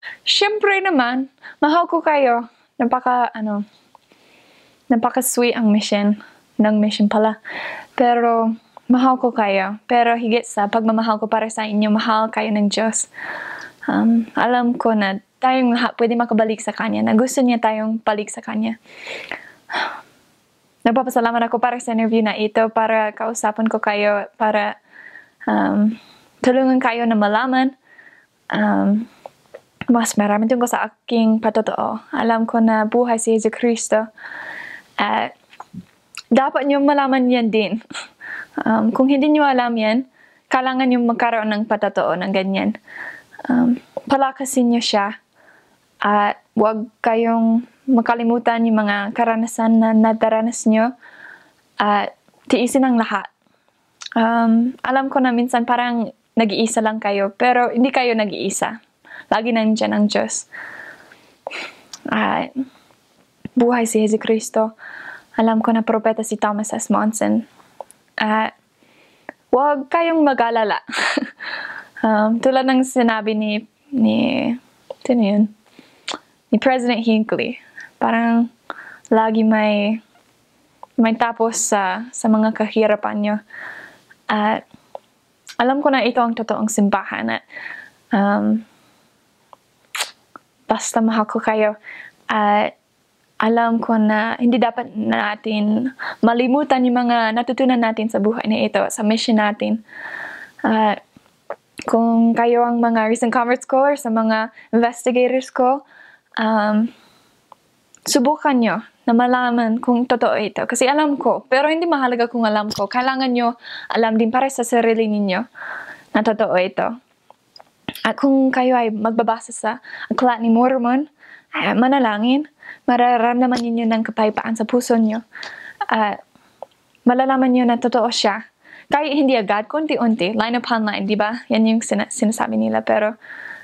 Siyempre naman, mahal ko kayo. Napaka-sweet ang mission. Ng mission pala. Pero, mahal ko kayo. Pero higit sa pagmamahal ko para sa inyo, mahal kayo ng Diyos. Alam ko na tayong lahat pwede makabalik sa Kanya, na gusto niya tayong balik sa Kanya. Nagpapasalamat ako para sa interview na ito, para kausapan ko kayo, para tulungan kayo na malaman mas marami tungkol sa aking patotoo. Alam ko na buhay si Jesu Cristo. At dapat nyo malaman yan din. Kung hindi nyo alam yan, kailangan nyo magkaroon ng patotoo ng ganyan. Palakasin nyo siya. At huwag kayong makalimutan yung mga karanasan na nadaranas nyo. At tiisin ang lahat. Alam ko na minsan parang nag-iisa lang kayo, pero hindi kayo nag-iisa. Lagi nandiyan ang Diyos. At buhay si Jesu Cristo. Alam ko na propeta si Thomas S. Monson. At huwag kayong mag-alala. Tulad ng sinabi ni President Hinckley. Parang lagi may tapos sa mga kahirapan nyo. At alam ko na ito ang totoong simbahan. At basta mahal ko kayo. At alam ko na hindi dapat natin malimutan yung mga natutunan natin sa buhay na ito, sa mission natin. At kung kayo ang mga recent converts ko or sa mga investigators ko, subukan nyo na malaman kung totoo ito. Kasi alam ko, pero hindi mahalaga kung alam ko. Kailangan nyo alam din para sa sarili ninyo na totoo ito. At kung kayo ay magbabasa sa Aklat ni Mormon, manalangin, mararamdaman ninyo ng kapayapaan sa puso nyo. At malalaman nyo na totoo siya. Kahit hindi agad, konti-unti, line upon line, di ba? Yan yung sinasabi nila. Pero,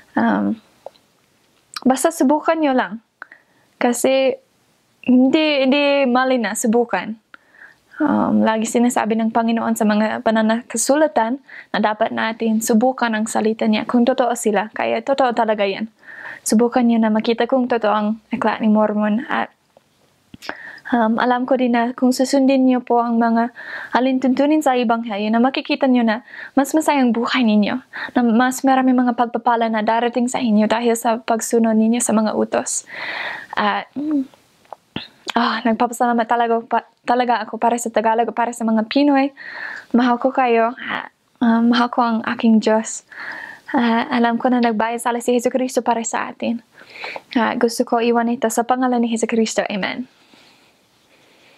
basta subukan nyo lang. Kasi, hindi mali na, subukan. Lagi sinasabi ng Panginoon sa mga pananakasulatan na dapat natin subukan ang salita niya kung totoo sila. Kaya totoo talaga yan. Subukan niyo na makita kung totoo ang Aklat ni Mormon. At alam ko din na kung susundin niyo po ang mga alintuntunin sa Ebanghelyo, na makikita niyo na mas masayang buhay ninyo. Na mas marami mga pagpapala na darating sa inyo dahil sa pagsunod ninyo sa mga utos. At nagpapasalamat talaga ako para sa Tagalog, para sa mga Pinoy. Mahal ko kayo. Mahal ko ang aking Diyos. Alam ko na nagbayad sala si Jesu Cristo para sa atin. Gusto ko iwan ito sa pangalan ni Jesu Cristo. Amen.